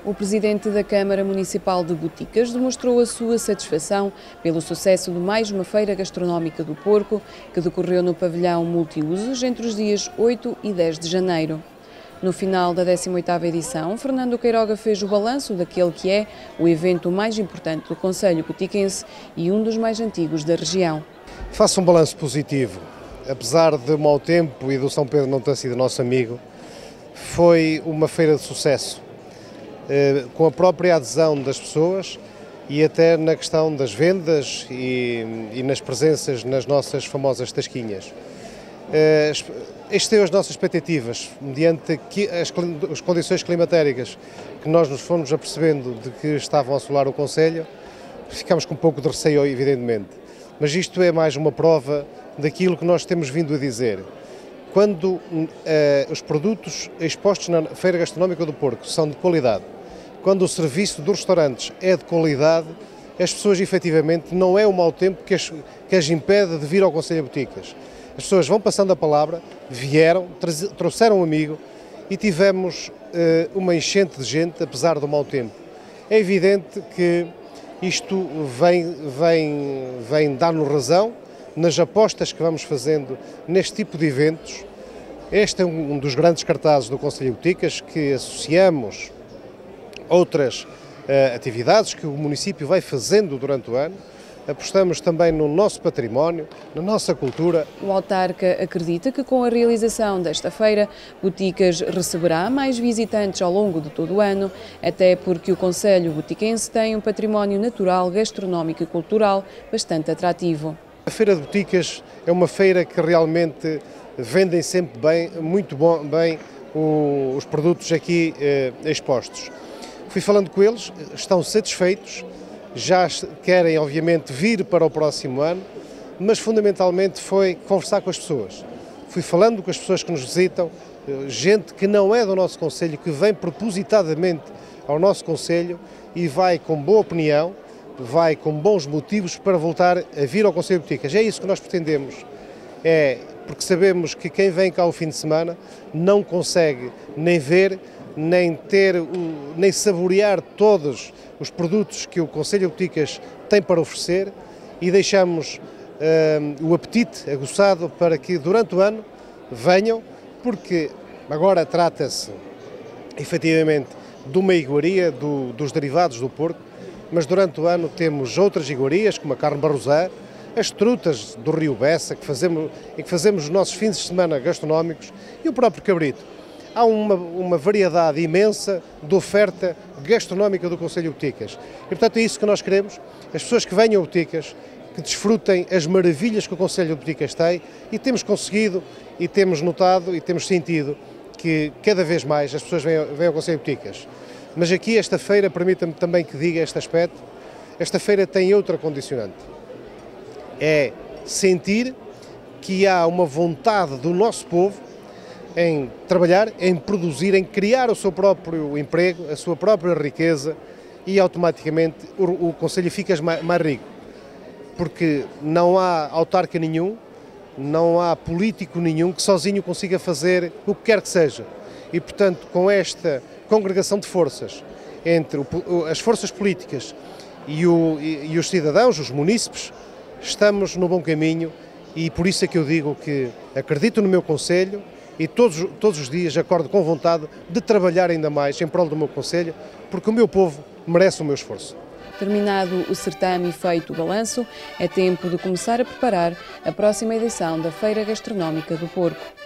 O presidente da Câmara Municipal de Boticas demonstrou a sua satisfação pelo sucesso de mais uma feira gastronómica do porco, que decorreu no pavilhão multiusos entre os dias 8 e 10 de janeiro. No final da 18ª edição, Fernando Queiroga fez o balanço daquele que é o evento mais importante do concelho botiquense e um dos mais antigos da região. Faço um balanço positivo. Apesar de mau tempo e do São Pedro não ter sido nosso amigo, foi uma feira de sucesso, com a própria adesão das pessoas e até na questão das vendas e nas presenças nas nossas famosas tasquinhas. Excedeu as nossas expectativas, mediante as condições climatéricas que nós nos fomos apercebendo de que estavam a assolar o concelho. Ficámos com um pouco de receio, evidentemente, mas isto é mais uma prova daquilo que nós temos vindo a dizer. Quando os produtos expostos na Feira Gastronómica do Porco são de qualidade, quando o serviço dos restaurantes é de qualidade, as pessoas efetivamente não é o mau tempo que as impede de vir ao Concelho de Boticas. As pessoas vão passando a palavra, vieram, trouxeram um amigo e tivemos uma enchente de gente, apesar do mau tempo. É evidente que isto vem dar-nos razão nas apostas que vamos fazendo neste tipo de eventos. Este é um dos grandes cartazes do Concelho de Boticas, que associamos outras atividades que o município vai fazendo durante o ano. Apostamos também no nosso património, na nossa cultura. O autarca acredita que com a realização desta feira, Boticas receberá mais visitantes ao longo de todo o ano, até porque o concelho botiquense tem um património natural, gastronómico e cultural bastante atrativo. A Feira de Boticas é uma feira que realmente vendem sempre bem, bem os produtos aqui expostos. Fui falando com eles, estão satisfeitos, já querem obviamente vir para o próximo ano, mas fundamentalmente foi conversar com as pessoas. Fui falando com as pessoas que nos visitam, gente que não é do nosso concelho, que vem propositadamente ao nosso concelho e vai com boa opinião, vai com bons motivos para voltar a vir ao Concelho de Boticas. É isso que nós pretendemos, porque sabemos que quem vem cá ao fim de semana não consegue nem ver, nem saborear todos os produtos que o Concelho de Boticas tem para oferecer e deixamos o apetite aguçado para que durante o ano venham, porque agora trata-se efetivamente de uma iguaria dos derivados do porco, mas durante o ano temos outras iguarias, como a carne barrosã, as trutas do Rio Bessa, que fazemos os nossos fins de semana gastronómicos, e o próprio cabrito. Há uma variedade imensa de oferta gastronómica do Concelho de Boticas. E, portanto, é isso que nós queremos, as pessoas que venham a Boticas, que desfrutem as maravilhas que o Concelho de Boticas tem, e temos conseguido, e temos notado, e temos sentido que cada vez mais as pessoas vêm ao Concelho de Boticas. Mas aqui esta feira, permita-me também que diga este aspecto, esta feira tem outra condicionante. É sentir que há uma vontade do nosso povo em trabalhar, em produzir, em criar o seu próprio emprego, a sua própria riqueza e automaticamente o concelho fica mais rico. Porque não há autarca nenhum, não há político nenhum que sozinho consiga fazer o que quer que seja. E, portanto, com esta congregação de forças entre as forças políticas e os cidadãos, os munícipes, estamos no bom caminho e por isso é que eu digo que acredito no meu concelho e todos os dias acordo com vontade de trabalhar ainda mais em prol do meu concelho, porque o meu povo merece o meu esforço. Terminado o certame e feito o balanço, é tempo de começar a preparar a próxima edição da Feira Gastronómica do Porco.